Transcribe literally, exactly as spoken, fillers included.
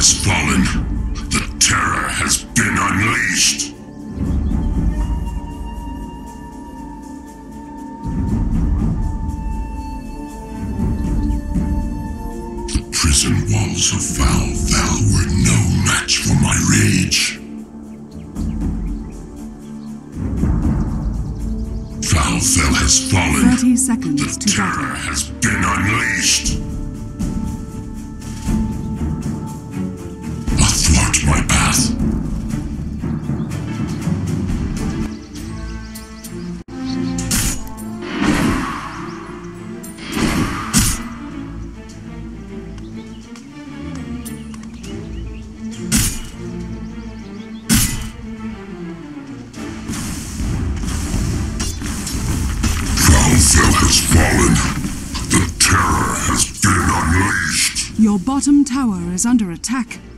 has fallen. The terror has been unleashed. The prison walls of Valvel were no match for my rage. Valvel has fallen. Thirty seconds The to terror battle. has been unleashed. Athwart my path. Valvel has fallen. The terror has been unleashed. Your bottom tower is under attack.